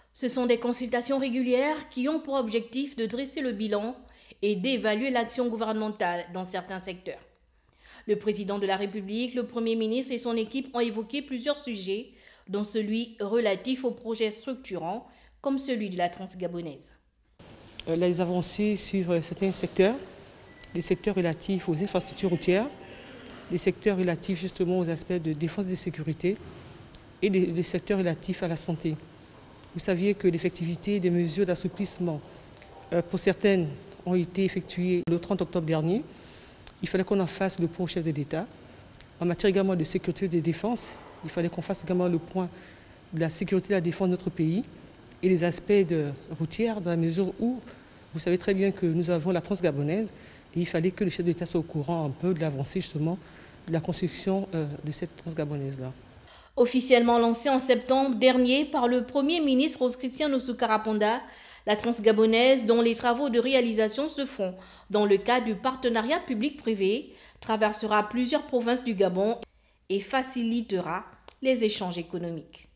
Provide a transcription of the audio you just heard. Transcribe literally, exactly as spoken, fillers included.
Ce sont des consultations régulières qui ont pour objectif de dresser le bilan et d'évaluer l'action gouvernementale dans certains secteurs. Le président de la République, le Premier ministre et son équipe ont évoqué plusieurs sujets, dont celui relatif aux projets structurants, comme celui de la Transgabonaise. Les avancées sur certains secteurs, les secteurs relatifs aux infrastructures routières, les secteurs relatifs justement aux aspects de défense et de sécurité et les, les secteurs relatifs à la santé. Vous saviez que l'effectivité des mesures d'assouplissement, euh, pour certaines, ont été effectuées le trente octobre dernier. Il fallait qu'on en fasse le point au chef de l'État. En matière également de sécurité et de défense, il fallait qu'on fasse également le point de la sécurité et de la défense de notre pays et les aspects de routières, dans la mesure où vous savez très bien que nous avons la Transgabonaise et il fallait que le chef de l'État soit au courant un peu de l'avancée justement de la construction euh, de cette Transgabonaise-là. Officiellement lancée en septembre dernier par le Premier ministre Rose-Christian Nosukaraponda, la Transgabonaise, dont les travaux de réalisation se font dans le cadre du partenariat public-privé, traversera plusieurs provinces du Gabon et facilitera les échanges économiques.